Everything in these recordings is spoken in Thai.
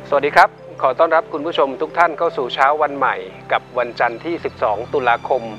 สวัสดีครับขอต้อนรับคุณผู้ชมทุกท่านเข้าสู่เช้าวันใหม่กับวันจันทร์ที่ 12 ตุลาคม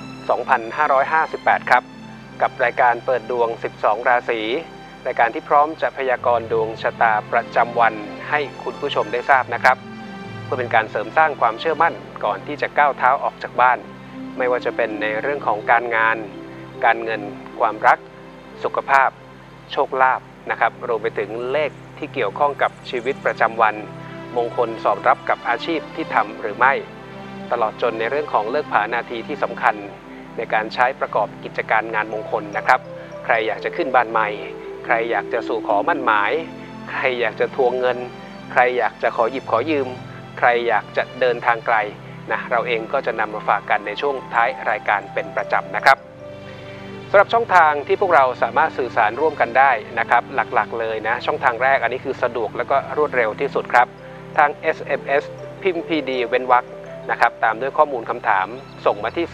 2558 ครับกับรายการเปิดดวง 12 ราศีรายการที่พร้อมจะพยากรณ์ดวงชะตาประจำวันให้คุณผู้ชมได้ทราบนะครับเพื่อเป็นการเสริมสร้างความเชื่อมั่นก่อนที่จะก้าวเท้าออกจากบ้านไม่ว่าจะเป็นในเรื่องของการงานการเงินความรักสุขภาพโชคลาภนะครับรวมไปถึงเลขที่เกี่ยวข้องกับชีวิตประจำวันมงคลสอดรับกับอาชีพที่ทำหรือไม่ตลอดจนในเรื่องของเลิกผานาทีที่สำคัญในการใช้ประกอบกิจการงานมงคลนะครับใครอยากจะขึ้นบ้านใหม่ใครอยากจะสู่ขอมั่นหมายใครอยากจะทวงเงินใครอยากจะขอหยิบขอยืมใครอยากจะเดินทางไกลนะเราเองก็จะนำมาฝากกันในช่วงท้ายรายการเป็นประจำนะครับสำหรับช่องทางที่พวกเราสามารถสื่อสารร่วมกันได้นะครับหลักๆเลยนะช่องทางแรกอันนี้คือสะดวกและก็รวดเร็วที่สุดครับทาง SMS พิมพ์ PD เว้นวรรคนะครับตามด้วยข้อมูลคำถามส่งมาที่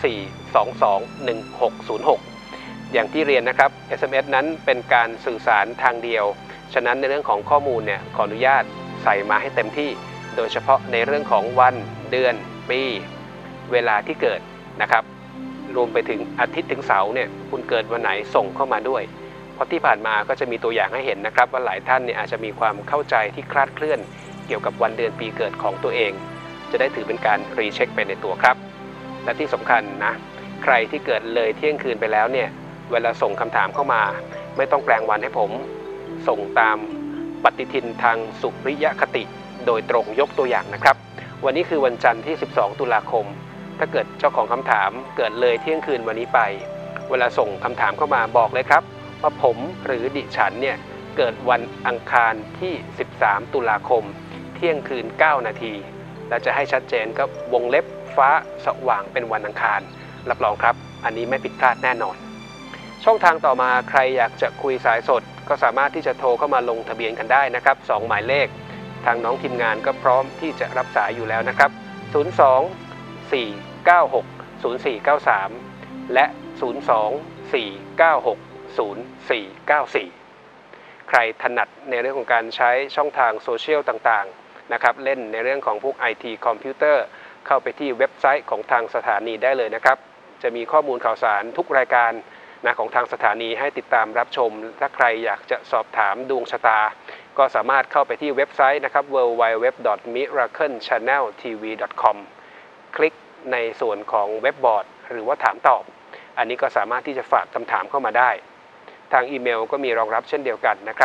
4221606 อย่างที่เรียนนะครับ SMS นั้นเป็นการสื่อสารทางเดียวฉะนั้นในเรื่องของข้อมูลเนี่ยขออนุญาตใส่มาให้เต็มที่โดยเฉพาะในเรื่องของวันเดือนปีเวลาที่เกิดนะครับรวมไปถึงอาทิตย์ถึงเสาร์เนี่ยคุณเกิดวันไหนส่งเข้ามาด้วยเพราะที่ผ่านมาก็จะมีตัวอย่างให้เห็นนะครับว่าหลายท่านเนี่ยอาจจะมีความเข้าใจที่คลาดเคลื่อนเกี่ยวกับวันเดือนปีเกิดของตัวเองจะได้ถือเป็นการรีเช็คไปในตัวครับและที่สำคัญนะใครที่เกิดเลยเที่ยงคืนไปแล้วเนี่ยเวลาส่งคำถามเข้ามาไม่ต้องแปลงวันให้ผมส่งตามปฏิทินทางสุริยคติโดยตรงยกตัวอย่างนะครับวันนี้คือวันจันทร์ที่ 12 ตุลาคมถ้าเกิดเจ้าของคำถามเกิดเลยเที่ยงคืนวันนี้ไปเวลาส่งคำถามเข้ามาบอกเลยครับว่าผมหรือดิฉันเนี่ยเกิดวันอังคารที่ 13 ตุลาคมเที่ยงคืน 9 นาทีและจะให้ชัดเจนก็วงเล็บฟ้าสว่างเป็นวันอังคารรับรองครับอันนี้ไม่ผิดพลาดแน่นอนช่องทางต่อมาใครอยากจะคุยสายสดก็สามารถที่จะโทรเข้ามาลงทะเบียนกันได้นะครับ2หมายเลขทางน้องทีมงานก็พร้อมที่จะรับสายอยู่แล้วนะครับ02-496-0493 และ 02-496-0494 ใครถนัดในเรื่องของการใช้ช่องทางโซเชียลต่างๆนะครับเล่นในเรื่องของพวก IT คอมพิวเตอร์เข้าไปที่เว็บไซต์ของทางสถานีได้เลยนะครับจะมีข้อมูลข่าวสารทุกรายการนะของทางสถานีให้ติดตามรับชมถ้าใครอยากจะสอบถามดวงชะตาก็สามารถเข้าไปที่เว็บไซต์นะครับ www.miraclechanneltv.com คลิกในส่วนของเว็บบอร์ดหรือว่าถามตอบอันนี้ก็สามารถที่จะฝากคำถามเข้ามาได้ทางอีเมลก็มีรองรับเช่นเดียวกันนะครับ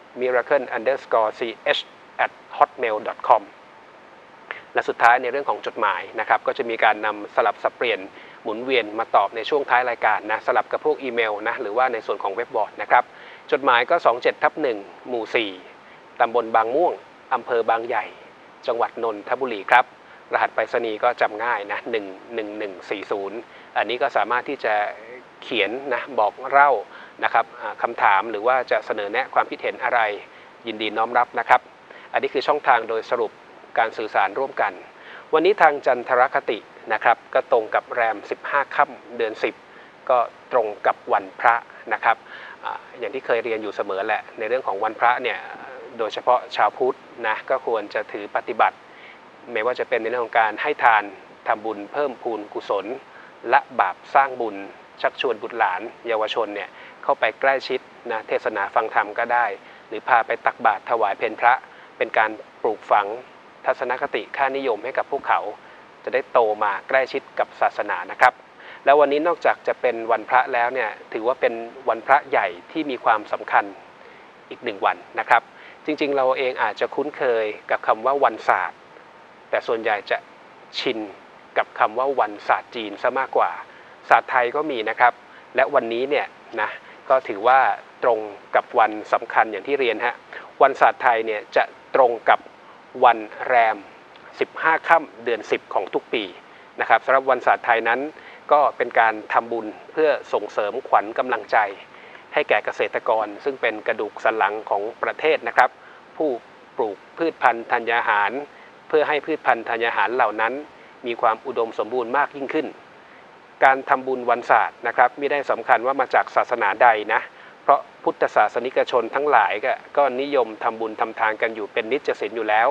miracle_ch@hotmail.com และสุดท้ายในเรื่องของจดหมายนะครับก็จะมีการนำสลับสับเปลี่ยนหมุนเวียนมาตอบในช่วงท้ายรายการนะสลับกับพวกอีเมลนะหรือว่าในส่วนของเว็บบอร์ดนะครับจดหมายก็ 27/1 หมู่ 4 ตำบลบางม่วงอำเภอบางใหญ่จังหวัดนนทบุรีครับรหัสไปรษณีย์ก็จำง่ายนะ11140อันนี้ก็สามารถที่จะเขียนนะบอกเล่านะครับคำถามหรือว่าจะเสนอแนะความคิดเห็นอะไรยินดีน้อมรับนะครับอันนี้คือช่องทางโดยสรุปการสื่อสารร่วมกันวันนี้ทางจันทรคตินะครับก็ตรงกับแรม15 ค่ำเดือน 10ก็ตรงกับวันพระนะครับอย่างที่เคยเรียนอยู่เสมอแหละในเรื่องของวันพระเนี่ยโดยเฉพาะชาวพุทธนะก็ควรจะถือปฏิบัติไม่ว่าจะเป็นในเรื่องของการให้ทานทำบุญเพิ่มพูนกุศลละบาปสร้างบุญชักชวนบุตรหลานเยาวชนเนี่ยเข้าไปใกล้ชิดนะเทศนาฟังธรรมก็ได้หรือพาไปตักบาตรถวายเพลพระเป็นการปลูกฝังทัศนคติค่านิยมให้กับพวกเขาจะได้โตมาใกล้ชิดกับศาสนานะครับแล้ววันนี้นอกจากจะเป็นวันพระแล้วเนี่ยถือว่าเป็นวันพระใหญ่ที่มีความสำคัญอีก1วันนะครับจริงๆเราเองอาจจะคุ้นเคยกับคำว่าวันศาสตร์แต่ส่วนใหญ่จะชินกับคำว่าวันศาสตร์จีนซะมากกว่าศาสตร์ไทยก็มีนะครับและวันนี้เนี่ยนะก็ถือว่าตรงกับวันสำคัญอย่างที่เรียนฮะวันศาสตร์ไทยเนี่ยจะตรงกับวันแรม15 ค่ำเดือน 10ของทุกปีนะครับสำหรับวันศาสตร์ไทยนั้นก็เป็นการทำบุญเพื่อส่งเสริมขวัญกำลังใจให้แก่เกษตรกรซึ่งเป็นกระดูกสันหลังของประเทศนะครับผู้ปลูกพืชพันธุ์ธัญญาหารเพื่อให้พืชพันธุ์ธัญญาหารเหล่านั้นมีความอุดมสมบูรณ์มากยิ่งขึ้นการทำบุญวันศาสตร์นะครับไม่ได้สำคัญว่ามาจากศาสนาใดนะเพราะพุทธศาสนิกชนทั้งหลายก็นิยมทำบุญทำทานกันอยู่เป็นนิจศีลอยู่แล้ว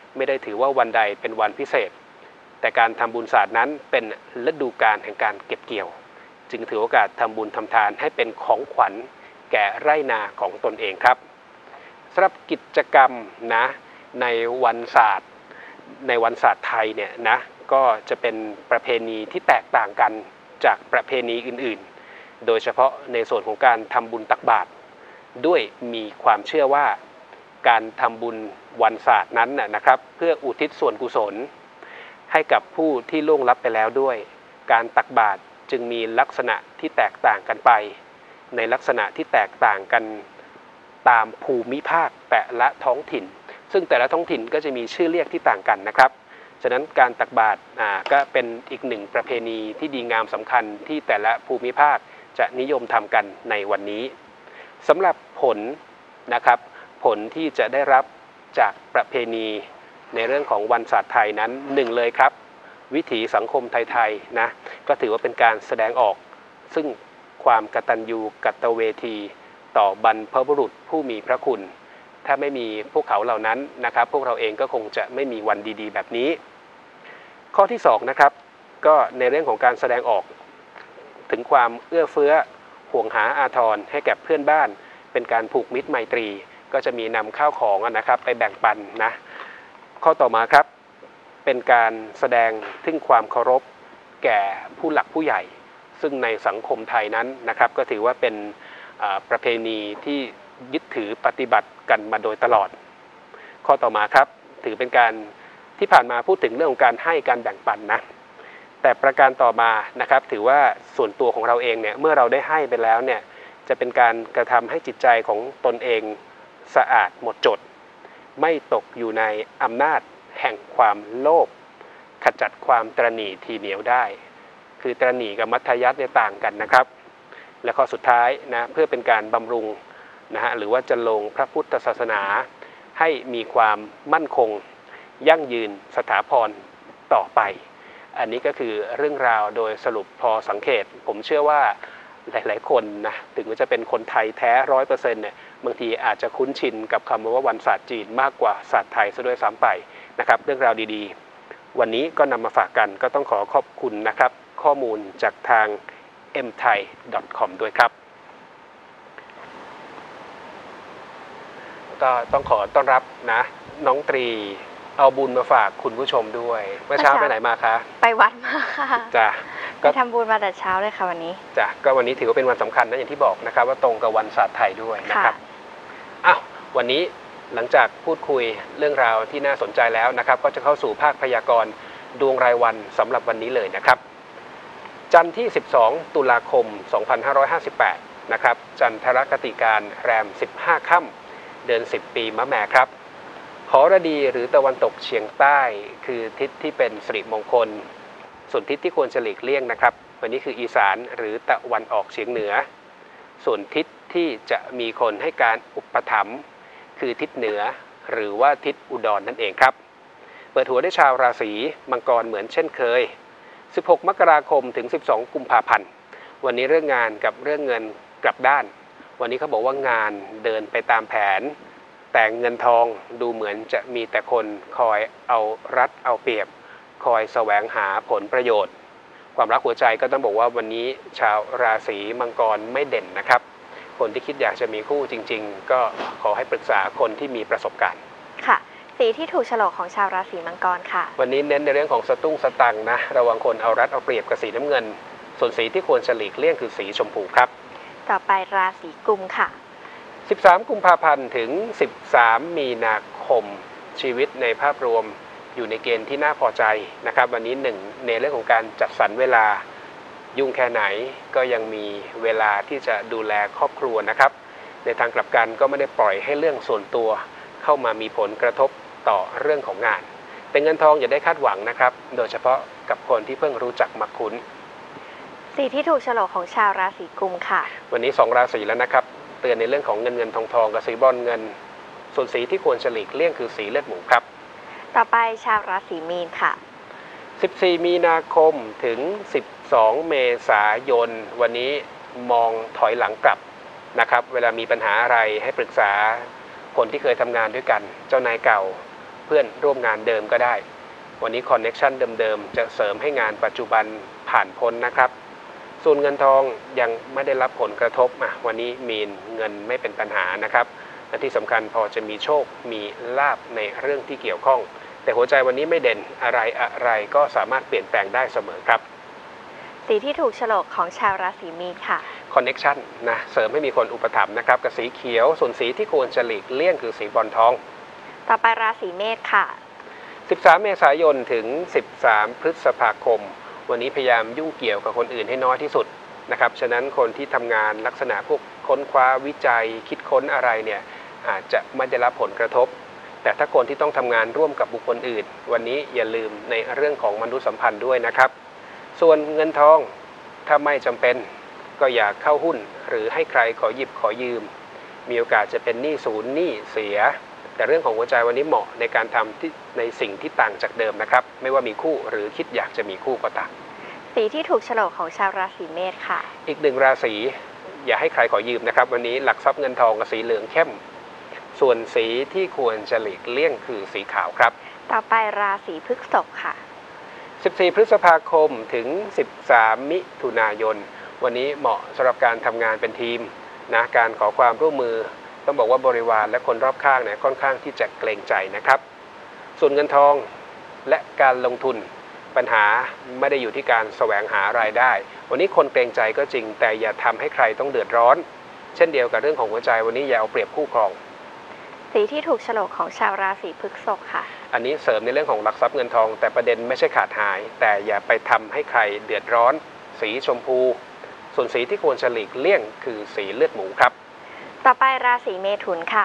ไม่ได้ถือว่าวันใดเป็นวันพิเศษแต่การทำบุญศาสตร์นั้นเป็นฤดูกาลแห่งการเก็บเกี่ยวจึงถือโอกาสทำบุญทำทานให้เป็นของขวัญแก่ไร่นาของตนเองครับสำหรับกิจกรรมนะในวันศาสตร์ไทยเนี่ยนะก็จะเป็นประเพณีที่แตกต่างกันจากประเพณีอื่นๆโดยเฉพาะในส่วนของการทำบุญตักบาตรด้วยมีความเชื่อว่าการทำบุญวันศาสตร์นั้นนะครับเพื่ออุทิศส่วนกุศลให้กับผู้ที่ล่วงลับไปแล้วด้วยการตักบาตรจึงมีลักษณะที่แตกต่างกันไปในลักษณะที่แตกต่างกันตามภูมิภาคแต่ละท้องถิ่นซึ่งแต่ละท้องถิ่นก็จะมีชื่อเรียกที่ต่างกันนะครับฉะนั้นการตักบาตรก็เป็นอีกหนึ่งประเพณีที่ดีงามสำคัญที่แต่ละภูมิภาคจะนิยมทำกันในวันนี้สำหรับผลนะครับผลที่จะได้รับจากประเพณีในเรื่องของวันศาสตร์ไทยนั้นหนึ่งเลยครับวิถีสังคมไทยๆนะก็ถือว่าเป็นการแสดงออกซึ่งความกตัญญูกตเวทีต่อบรรพบุรุษผู้มีพระคุณถ้าไม่มีพวกเขาเหล่านั้นนะครับพวกเราเองก็คงจะไม่มีวันดีๆแบบนี้ข้อที่2นะครับก็ในเรื่องของการแสดงออกถึงความเอื้อเฟื้อห่วงหาอาทรให้แก่เพื่อนบ้านเป็นการผูกมิตรไมตรีก็จะมีนำข้าวของนะครับไปแบ่งปันนะข้อต่อมาครับเป็นการแสดงถึงความเคารพแก่ผู้หลักผู้ใหญ่ซึ่งในสังคมไทยนั้นนะครับก็ถือว่าเป็นประเพณีที่ยึดถือปฏิบัติกันมาโดยตลอดข้อต่อมาครับถือเป็นการที่ผ่านมาพูดถึงเรื่องของการให้การแบ่งปันนะแต่ประการต่อมานะครับถือว่าส่วนตัวของเราเองเนี่ยเมื่อเราได้ให้ไปแล้วเนี่ยจะเป็นการกระทำให้จิตใจของตนเองสะอาดหมดจดไม่ตกอยู่ในอำนาจแห่งความโลภขจัดความตระหนี่ทีเหนียวได้คือตระหนี่กับมัธยัสถ์เนี่ยต่างกันนะครับและข้อสุดท้ายนะเพื่อเป็นการบำรุงนะฮะหรือว่าจะลงพระพุทธศาสนาให้มีความมั่นคงยั่งยืนสถาพรต่อไปอันนี้ก็คือเรื่องราวโดยสรุปพอสังเกตผมเชื่อว่าหลายๆคนนะถึงว่าจะเป็นคนไทยแท้ 100% เนี่ยบางทีอาจจะคุ้นชินกับคำว่าวันศาสตร์จีนมากกว่าศาสตร์ไทยซะด้วยซ้ำไปนะครับเรื่องราวดีๆวันนี้ก็นำมาฝากกันก็ต้องขอขอบคุณนะครับข้อมูลจากทาง mthai.com ด้วยครับก็ต้องขอต้อนรับนะน้องตรีเอาบุญมาฝากคุณผู้ชมด้วยเมื่อเช้าไปไหนมาคะไปวัดมาค่ะจ้ะไปทำบุญมาแต่เช้าเลยค่ะวันนี้จ้ะก็วันนี้ถือว่าเป็นวันสำคัญนะอย่างที่บอกนะครับว่าตรงกับวันศาสตร์ไทยด้วยนะครับอ้าววันนี้หลังจากพูดคุยเรื่องราวที่น่าสนใจแล้วนะครับก็จะเข้าสู่ภาคพยากรณ์ดวงรายวันสำหรับวันนี้เลยนะครับจันทร์ที่12ตุลาคม2558นะครับจันทรคติการแรม15ค่ำเดือน10ปีมะแม่ครับหรดีหรือตะวันตกเฉียงใต้คือทิศที่เป็นสิริมงคลส่วนทิศที่ควรจะหลีกเลี่ยงนะครับวันนี้คืออีสานหรือตะวันออกเฉียงเหนือส่วนทิศที่จะมีคนให้การอุปถัมภ์คือทิศเหนือหรือว่าทิศอุดรนั่นเองครับเปิดหัวได้ชาวราศีมังกรเหมือนเช่นเคย16มกราคมถึง12กุมภาพันธ์วันนี้เรื่องงานกับเรื่องเงินกลับด้านวันนี้เขาบอกว่างานเดินไปตามแผนแต่เงินทองดูเหมือนจะมีแต่คนคอยเอารัดเอาเปรียบคอยแสวงหาผลประโยชน์ความรักหัวใจก็ต้องบอกว่าวันนี้ชาวราศีมังกรไม่เด่นนะครับคนที่คิดอยากจะมีคู่จริงๆก็ขอให้ปรึกษาคนที่มีประสบการณ์ค่ะสีที่ถูกโฉลกของชาวราศีมังกรค่ะวันนี้เน้นในเรื่องของสตุ้งสตังนะระวังคนเอารัดเอาเปรียบกับสีน้ำเงินส่วนสีที่ควรจะหลีกเลี่ยงคือสีชมพูครับต่อไปราศีกุมค่ะ 13กุมภาพันธ์ถึง13มีนาคมชีวิตในภาพรวมอยู่ในเกณฑ์ที่น่าพอใจนะครับวันนี้1ในเรื่องของการจัดสรรเวลายุ่งแค่ไหนก็ยังมีเวลาที่จะดูแลครอบครัวนะครับในทางกลับกันก็ไม่ได้ปล่อยให้เรื่องส่วนตัวเข้ามามีผลกระทบต่อเรื่องของงานแต่เงินทองอย่าได้คาดหวังนะครับโดยเฉพาะกับคนที่เพิ่งรู้จักมักคุ้นสีที่ถูกโฉลกของชาวราศีกุมค่ะวันนี้2ราศีแล้วนะครับเตือนในเรื่องของเงินทองกับสีบอลเงินส่วนสีที่ควรจะหลีกเลี่ยงคือสีเลือดหมูครับต่อไปชาวราศีมีนค่ะ 14มีนาคมถึง12เมษายนวันนี้มองถอยหลังกลับนะครับเวลามีปัญหาอะไรให้ปรึกษาคนที่เคยทำงานด้วยกันเจ้านายเก่าเพื่อนร่วมงานเดิมก็ได้วันนี้คอนเน็กชันเดิมๆจะเสริมให้งานปัจจุบันผ่านพ้นนะครับส่วนเงินทองยังไม่ได้รับผลกระทบวันนี้มีเงินไม่เป็นปัญหานะครับและที่สำคัญพอจะมีโชคมีลาภในเรื่องที่เกี่ยวข้องแต่หัวใจวันนี้ไม่เด่นอะไรก็สามารถเปลี่ยนแปลงได้เสมอครับสีที่ถูกโฉลกของชาวราศีมีนค่ะคอนเน็กชันนะเสริมให้มีคนอุปถัมภ์นะครับกับสีเขียวส่วนสีที่ควรจะหลีกเลี่ยงคือสีบอลทองต่อไปราศีเมษค่ะ 13 เมษายนถึง 13 พฤษภาคมวันนี้พยายามยุ่งเกี่ยวกับคนอื่นให้น้อยที่สุดนะครับฉะนั้นคนที่ทำงานลักษณะพวกค้นคว้าวิจัยคิดค้นอะไรเนี่ยอาจจะไม่ได้รับผลกระทบแต่ถ้าคนที่ต้องทำงานร่วมกับบุคคลอื่นวันนี้อย่าลืมในเรื่องของมนุษยสัมพันธ์ด้วยนะครับส่วนเงินทองถ้าไม่จำเป็นก็อย่าเข้าหุ้นหรือให้ใครขอหยิบขอยืมมีโอกาสจะเป็นหนี้ศูนย์หนี้เสียแต่เรื่องของหัวใจวันนี้เหมาะในการทำในสิ่งที่ต่างจากเดิมนะครับไม่ว่ามีคู่หรือคิดอยากจะมีคู่ก็ตามสีที่ถูกโฉลกของชาวราศีเมษค่ะอีกหนึ่งราศีอย่าให้ใครขอยืมนะครับวันนี้หลักทรัพย์เงินทองกับสีเหลืองเข้มส่วนสีที่ควรจะหลีกเลี่ยงคือสีขาวครับต่อไปราศีพฤษภค่ะ 14 พฤษภาคมถึง 13 มิถุนายนวันนี้เหมาะสำหรับการทำงานเป็นทีมนะการขอความร่วมมือต้องบอกว่าบริวารและคนรอบข้างเนี่ยค่อนข้างที่จะเกรงใจนะครับส่วนเงินทองและการลงทุนปัญหาไม่ได้อยู่ที่การแสวงหารายได้วันนี้คนเกรงใจก็จริงแต่อย่าทำให้ใครต้องเดือดร้อนเช่นเดียวกับเรื่องของหัวใจวันนี้อย่าเอาเปรียบคู่ครองสีที่ถูกโฉลกของชาวราศีพฤษภค่ะอันนี้เสริมในเรื่องของหลักทรัพย์เงินทองแต่ประเด็นไม่ใช่ขาดหายแต่อย่าไปทำให้ใครเดือดร้อนสีชมพูส่วนสีที่ควรจะหลีกเลี่ยงคือสีเลือดหมูครับต่อไปราศีเมถุนค่ะ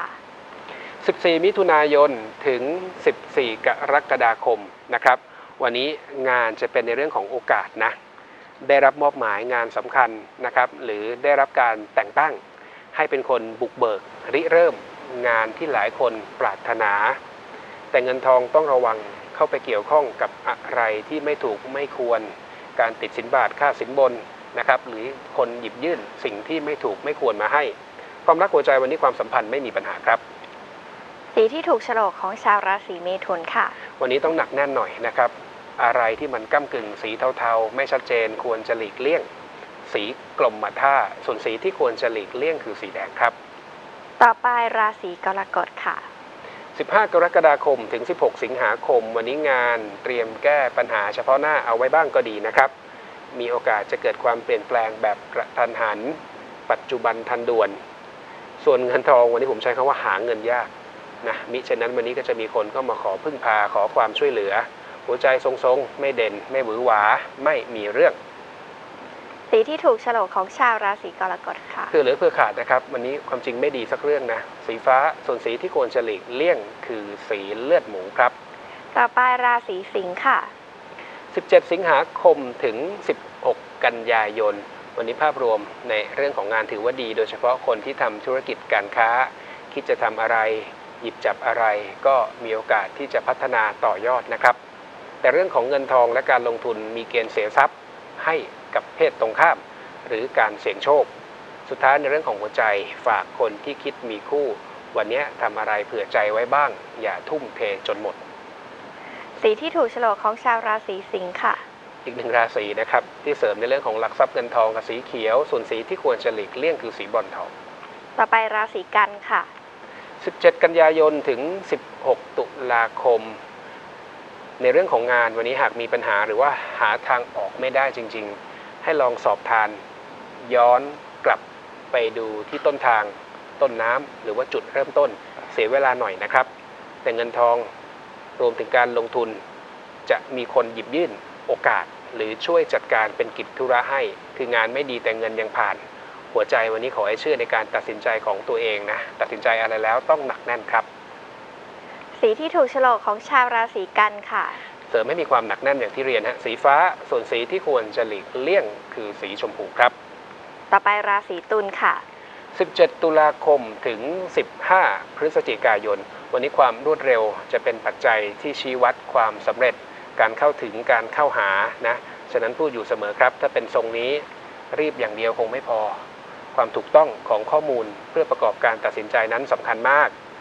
14 มิถุนายนถึง 14 กรกฎาคมนะครับวันนี้งานจะเป็นในเรื่องของโอกาสนะได้รับมอบหมายงานสำคัญนะครับหรือได้รับการแต่งตั้งให้เป็นคนบุกเบิกริเริ่มงานที่หลายคนปรารถนาแต่เงินทองต้องระวังเข้าไปเกี่ยวข้องกับอะไรที่ไม่ถูกไม่ควรการติดสินบาทค่าสินบนนะครับหรือคนหยิบยื่นสิ่งที่ไม่ถูกไม่ควรมาให้ความรักหัวใจวันนี้ความสัมพันธ์ไม่มีปัญหาครับสีที่ถูกโฉลกของชาวราศีเมถุนค่ะวันนี้ต้องหนักแน่นหน่อยนะครับอะไรที่มันก้ำกึ่งสีเทาๆไม่ชัดเจนควรจะหลีกเลี่ยงสีกลมท่าส่วนสีที่ควรจะหลีกเลี่ยงคือสีแดงครับต่อไปราศีกรกฎค่ะ 15 กรกฎาคมถึง 16 สิงหาคมวันนี้งานเตรียมแก้ปัญหาเฉพาะหน้าเอาไว้บ้างก็ดีนะครับมีโอกาสจะเกิดความเปลี่ยนแปลงแบบกระทันหันปัจจุบันทันด่วนส่วนเงินทองวันนี้ผมใช้คำว่าหาเงินยากนะมิฉะนั้นวันนี้ก็จะมีคนก็มาขอพึ่งพาขอความช่วยเหลือหัวใจทรงๆไม่เด่นไม่หวือหวาไม่มีเรื่องสีที่ถูกโฉลกของชาวราศีกรกฎค่ะคือเหลือเพื่อขาดนะครับวันนี้ความจริงไม่ดีสักเรื่องนะสีฟ้าส่วนสีที่ควรจะหลีกเลี่ยงคือสีเลือดหมูครับต่อไปราศีสิงค์ค่ะ 17 สิงหาคมถึง 16 กันยายนวันนี้ภาพรวมในเรื่องของงานถือว่าดีโดยเฉพาะคนที่ทำธุรกิจการค้าคิดจะทำอะไรหยิบจับอะไรก็มีโอกาสที่จะพัฒนาต่อยอดนะครับแต่เรื่องของเงินทองและการลงทุนมีเกณฑ์เสียทรัพย์ให้กับเพศตรงข้ามหรือการเสี่ยงโชคสุดท้ายในเรื่องของหัวใจฝากคนที่คิดมีคู่วันนี้ทำอะไรเผื่อใจไว้บ้างอย่าทุ่มเทจนหมดสีที่ถูกโฉลกของชาวราศีสิงค์ค่ะอีกหนึ่งราศีนะครับที่เสริมในเรื่องของหลักทรัพย์เงินทองกับสีเขียวส่วนสีที่ควรจะหลีกเลี่ยงคือสีบอลทองต่อไปราศีกันค่ะ 17 กันยายนถึง 16 ตุลาคมในเรื่องของงานวันนี้หากมีปัญหาหรือว่าหาทางออกไม่ได้จริงๆให้ลองสอบทานย้อนกลับไปดูที่ต้นทางต้นน้ำหรือว่าจุดเริ่มต้นเสียเวลาหน่อยนะครับแต่เงินทองรวมถึงการลงทุนจะมีคนหยิบยื่นโอกาสหรือช่วยจัดการเป็นกิจธุระให้คืองานไม่ดีแต่เงินยังผ่านหัวใจวันนี้ขอให้เชื่อในการตัดสินใจของตัวเองนะตัดสินใจอะไรแล้วต้องหนักแน่นครับสีที่ถูกโฉลกของชาวราศีกันค่ะเสริมให้มีความหนักแน่นอย่างที่เรียนฮะสีฟ้าส่วนสีที่ควรจะหลีกเลี่ยงคือสีชมพูครับต่อไปราศีตุลค่ะ 17 ตุลาคมถึง 15 พฤศจิกายนวันนี้ความรวดเร็วจะเป็นปัจจัยที่ชี้วัดความสำเร็จการเข้าถึงการเข้าหานะฉะนั้นพูดอยู่เสมอครับถ้าเป็นทรงนี้รีบอย่างเดียวคงไม่พอความถูกต้องของข้อมูลเพื่อประกอบการตัดสินใจนั้นสำคัญมาก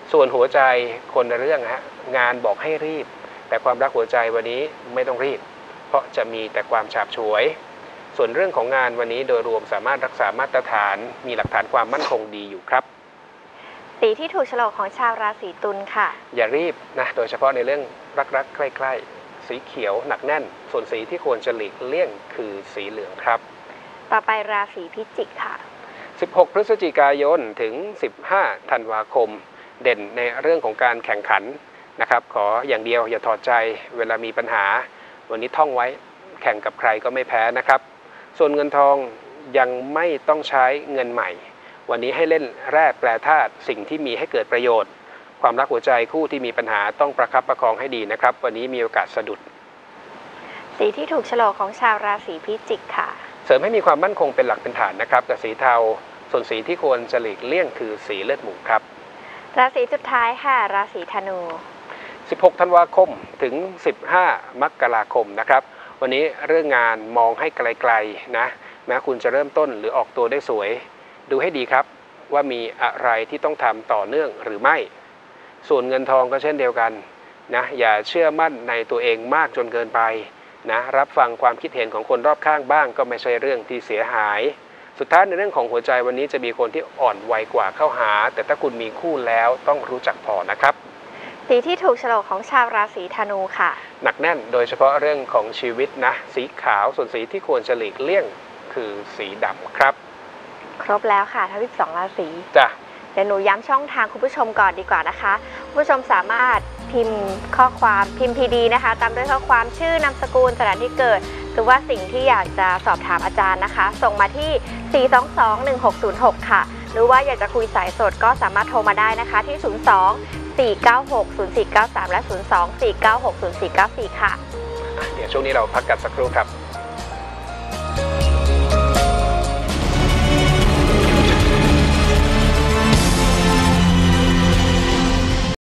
ส่วนหัวใจคนละเรื่องฮะงานบอกให้รีบแต่ความรักหัวใจวันนี้ไม่ต้องรีบเพราะจะมีแต่ความฉาบฉวยส่วนเรื่องของงานวันนี้โดยรวมสามารถรักษามาตรฐานมีหลักฐานความมั่นคงดีอยู่ครับสีที่ถูกโฉลกของชาวราศีตุลค่ะอย่ารีบนะโดยเฉพาะในเรื่องรักๆใกล้ๆสีเขียวหนักแน่นส่วนสีที่ควรจะหลีกเลี่ยงคือสีเหลืองครับต่อไปราศีพิจิกค่ะ 16 พฤศจิกายนถึง15 ธันวาคมเด่นในเรื่องของการแข่งขันนะครับขออย่างเดียวอย่าถอดใจเวลามีปัญหาวันนี้ท่องไว้แข่งกับใครก็ไม่แพ้นะครับส่วนเงินทองยังไม่ต้องใช้เงินใหม่วันนี้ให้เล่นแร่แปรธาตุสิ่งที่มีให้เกิดประโยชน์ความรักหัวใจคู่ที่มีปัญหาต้องประคับประคองให้ดีนะครับวันนี้มีโอกาสสะดุดสีที่ถูกโฉลกของชาวราศีพิจิกค่ะเสริมให้มีความมั่นคงเป็นหลักเป็นฐานนะครับกับสีเทาส่วนสีที่ควรจะหลีกเลี่ยงคือสีเลือดหมูครับราศีสุดท้ายค่ะราศีธนู 16 ธันวาคมถึง15 มกราคมนะครับวันนี้เรื่องงานมองให้ไกลๆนะแม้คุณจะเริ่มต้นหรือออกตัวได้สวยดูให้ดีครับว่ามีอะไรที่ต้องทำต่อเนื่องหรือไม่ส่วนเงินทองก็เช่นเดียวกันนะอย่าเชื่อมั่นในตัวเองมากจนเกินไปนะรับฟังความคิดเห็นของคนรอบข้างบ้างก็ไม่ใช่เรื่องที่เสียหายสุดท้ายในเรื่องของหัวใจวันนี้จะมีคนที่อ่อนวัยกว่าเข้าหาแต่ถ้าคุณมีคู่แล้วต้องรู้จักพอนะครับสีที่ถูกโฉลกของชาวราศีธนูค่ะหนักแน่นโดยเฉพาะเรื่องของชีวิตนะสีขาวส่วนสีที่ควรจะหลีกเลี่ยงคือสีดำครับครบแล้วค่ะทั้ง12ราศีจ้ะเดี๋ยวหนูย้ำช่องทางคุณผู้ชมก่อนดีกว่านะคะคุณผู้ชมสามารถพิมพ์ข้อความพิมพ์ PD นะคะตามด้วยข้อความชื่อนามสกุลสถานที่เกิดหรือว่าสิ่งที่อยากจะสอบถามอาจารย์นะคะส่งมาที่ 4221606 ค่ะหรือว่าอยากจะคุยสายสดก็สามารถโทรมาได้นะคะที่ 02-496-0493 และ 02-496-0494 ค่ะเดี๋ยวช่วงนี้เราพักกันสักครู่ครับ